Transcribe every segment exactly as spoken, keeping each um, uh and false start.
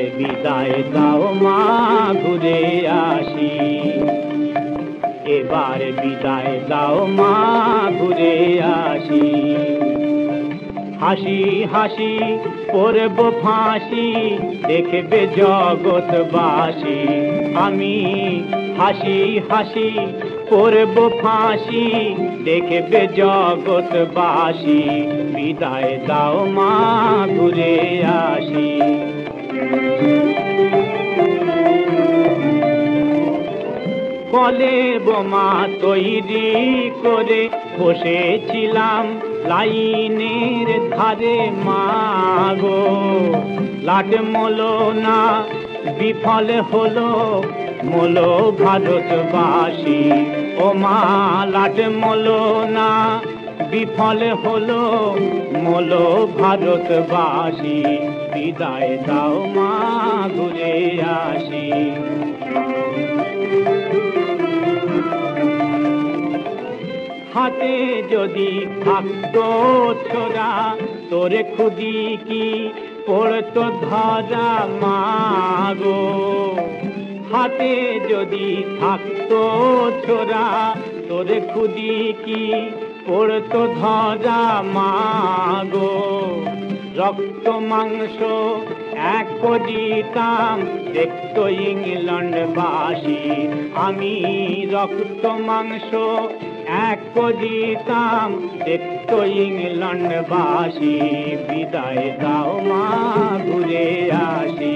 বিদায় দাও মা ঘুরে আসি, এবার বিদায় দাও মা ঘুরে আসি। হাসি হাসি পড়ব ফাঁসি দেখবে জগৎবাসী, আমি হাসি হাসি পড়ব ফাঁসি দেখবে জগৎবাসী, বিদায় দাও মা ঘুরে আসি। কলের বোমা তৈরি করে বসেছিলাম লাইনের ধারে মাগো, লাট মলো না বিফল হলো মলো ভারতবাসী, ও মা লাট মলো না বিফল হলো মলো ভারতবাসী, বিদায় দাও মা ঘুরে আসি। হাতে যদি থাকতো ছোরা তোরে খুদি কি পড়তো ধরা মাগো, হাতে যদি থাকতো ছোরা তোরে খুদি কি পড়তো ধরা মাগো, রক্ত মাংস এক করিতাম দেখতো ইংল্যান্ডবাসী, আমি রক্ত মাংস এক করিতাম দেখতো ইংল্যান্ডবাসী, বিদায় দাও মা ঘুরে আসি।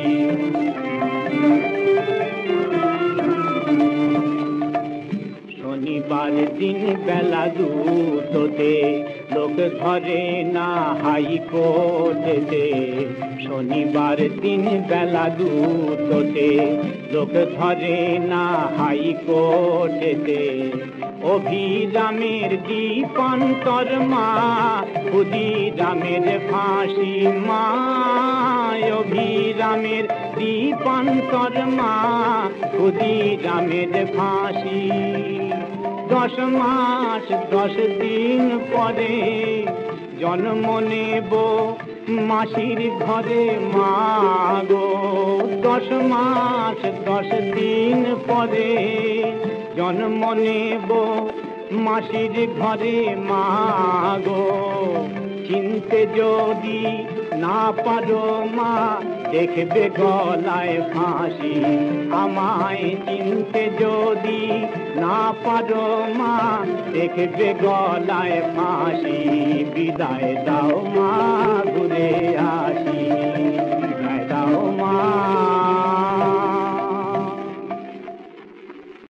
শনিবার দিন বেলা দুটোতে লোক ধরে না হাইকোর্টেতে, শনিবার দিন বেলা দুটোতে লোক ধরে না হাইকোর্টেতে, অভিরামের দীপান্তর মা ক্ষুদিরামের ফাঁসি মা, অভিরামের দীপান্তর মা ক্ষুদিরামের ফাঁসি। দশ মাস দশ দিন পরে জন্ম নেব মাসির ঘরে মাগো, দশ মাস দশ দিন পরে জন্ম নেব মাসির ঘরে মাগো, চিনতে যদি না পারো মা দেখবে গলায় ফাঁসি, আমায় চিনতে যদি না পারো মা দেখবে গলায় ফাঁসি, বিদায় দাও মা ঘুরে